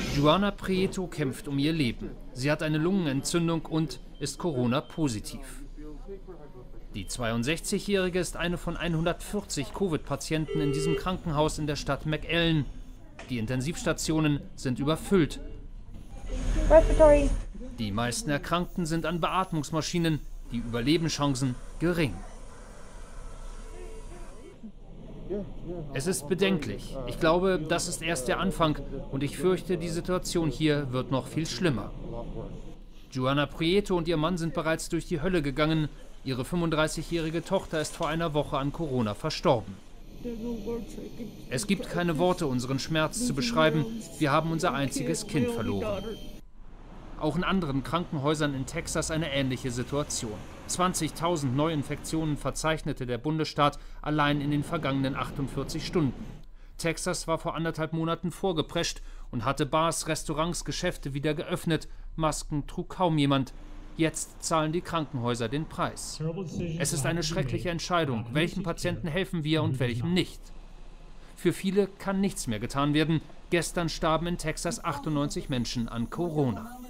Joana Prieto kämpft um ihr Leben. Sie hat eine Lungenentzündung und ist Corona-positiv. Die 62-Jährige ist eine von 140 Covid-Patienten in diesem Krankenhaus in der Stadt McAllen. Die Intensivstationen sind überfüllt. Die meisten Erkrankten sind an Beatmungsmaschinen, die Überlebenschancen gering. Es ist bedenklich. Ich glaube, das ist erst der Anfang und ich fürchte, die Situation hier wird noch viel schlimmer. Joana Prieto und ihr Mann sind bereits durch die Hölle gegangen. Ihre 35-jährige Tochter ist vor einer Woche an Corona verstorben. Es gibt keine Worte, unseren Schmerz zu beschreiben. Wir haben unser einziges Kind verloren. Auch in anderen Krankenhäusern in Texas eine ähnliche Situation. 20.000 Neuinfektionen verzeichnete der Bundesstaat allein in den vergangenen 48 Stunden. Texas war vor 1,5 Monaten vorgeprescht und hatte Bars, Restaurants, Geschäfte wieder geöffnet. Masken trug kaum jemand. Jetzt zahlen die Krankenhäuser den Preis. Es ist eine schreckliche Entscheidung. Welchen Patienten helfen wir und welchem nicht? Für viele kann nichts mehr getan werden. Gestern starben in Texas 98 Menschen an Corona.